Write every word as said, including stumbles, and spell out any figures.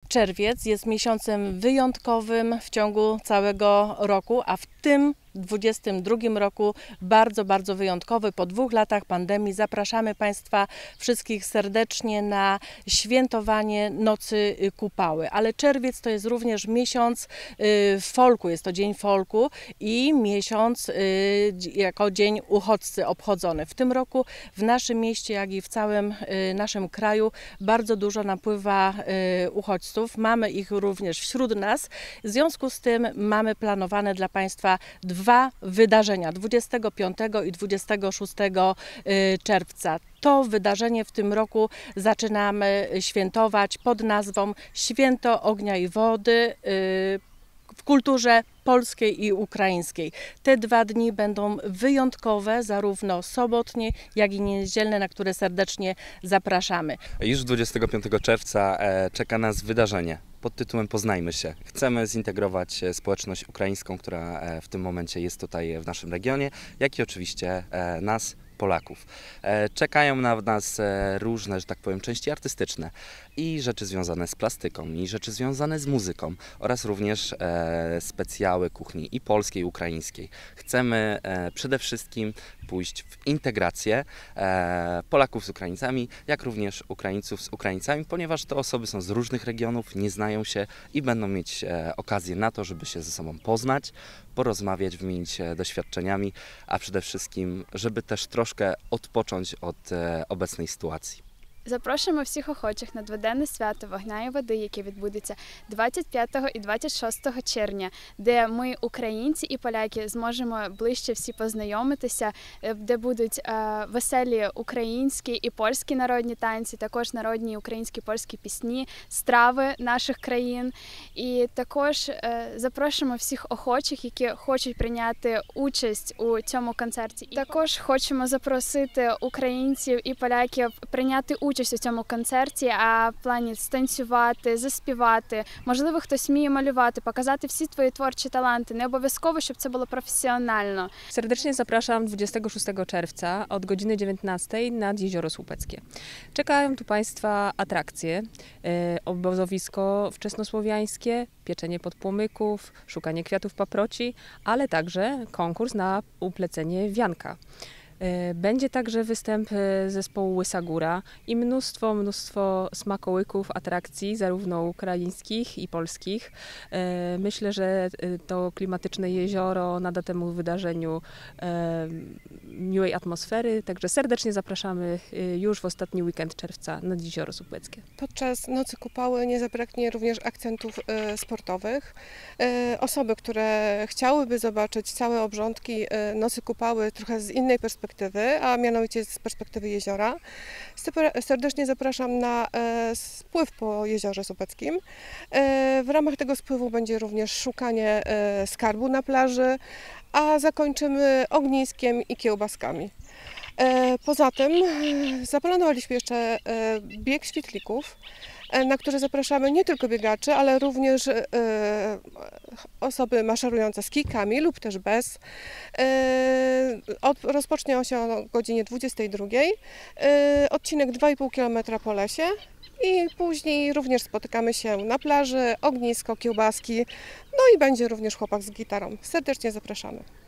Czerwiec jest miesiącem wyjątkowym w ciągu całego roku, a w tym dwudziestym drugim roku bardzo, bardzo wyjątkowy. Po dwóch latach pandemii zapraszamy Państwa wszystkich serdecznie na świętowanie Nocy Kupały. Ale czerwiec to jest również miesiąc folku, jest to Dzień Folku i miesiąc jako Dzień Uchodźcy obchodzony. W tym roku w naszym mieście, jak i w całym naszym kraju bardzo dużo napływa uchodźców. Mamy ich również wśród nas. W związku z tym mamy planowane dla Państwa dwa wydarzenia, dwudziestego piątego i dwudziestego szóstego czerwca. To wydarzenie w tym roku zaczynamy świętować pod nazwą Święto Ognia i Wody w kulturze polskiej i ukraińskiej. Te dwa dni będą wyjątkowe, zarówno sobotnie, jak i niedzielne, na które serdecznie zapraszamy. Już dwudziestego piątego czerwca czeka nas wydarzenie pod tytułem Poznajmy się. Chcemy zintegrować społeczność ukraińską, która w tym momencie jest tutaj w naszym regionie, jak i oczywiście nas, Polaków. Czekają na nas różne, że tak powiem, części artystyczne i rzeczy związane z plastyką, i rzeczy związane z muzyką oraz również specjały kuchni i polskiej, i ukraińskiej. Chcemy przede wszystkim pójść w integrację Polaków z Ukraińcami, jak również Ukraińców z Ukraińcami, ponieważ te osoby są z różnych regionów, nie znają się i będą mieć okazję na to, żeby się ze sobą poznać, porozmawiać, wymienić się doświadczeniami, a przede wszystkim, żeby też troszkę odpocząć od obecnej sytuacji. Запрошуємо всіх охочих на дводенне свято вогня і води, яке відбудеться двадцять п'ятого і двадцять шостого червня, де ми, українці і поляки, зможемо ближче всі познайомитися, де будуть е, веселі українські і польські народні танці, також народні українські і польські пісні, страви наших країн. І також е, запрошуємо всіх охочих, які хочуть прийняти участь у цьому концерті. І також хочемо запросити українців і поляків прийняти участь у цьому концерті, а в плані станцювати, заспівати, можливо, хтось вміє малювати, показати всі твої творчі таланти. Не обов'язково, щоб це було професjonalno. Serdecznie zapraszam dwudziestego szóstego czerwca od godziny dziewiętnastej nad Jezioro Słupeckie. Czekają tu Państwa atrakcje, e, obozowisko wczesnosłowiańskie, pieczenie podpłomyków, szukanie kwiatów paproci, ale także konkurs na uplecenie wianka. Będzie także występ zespołu Łysa Góra i mnóstwo, mnóstwo smakołyków, atrakcji, zarówno ukraińskich i polskich. Myślę, że to klimatyczne jezioro nada temu wydarzeniu miłej atmosfery, także serdecznie zapraszamy już w ostatni weekend czerwca nad Jezioro Słupeckie. Podczas Nocy Kupały nie zabraknie również akcentów sportowych. Osoby, które chciałyby zobaczyć całe obrządki Nocy Kupały trochę z innej perspektywy, a mianowicie z perspektywy jeziora. Serdecznie zapraszam na spływ po Jeziorze Słupeckim. W ramach tego spływu będzie również szukanie skarbu na plaży, a zakończymy ogniskiem i kiełbaskami. Poza tym zaplanowaliśmy jeszcze bieg świetlików, na który zapraszamy nie tylko biegaczy, ale również e, osoby maszerujące z kijkami lub też bez. E, od, rozpocznie się o godzinie dwudziestej drugiej. E, odcinek dwa i pół kilometra po lesie i później również spotykamy się na plaży, ognisko, kiełbaski, no i będzie również chłopak z gitarą. Serdecznie zapraszamy.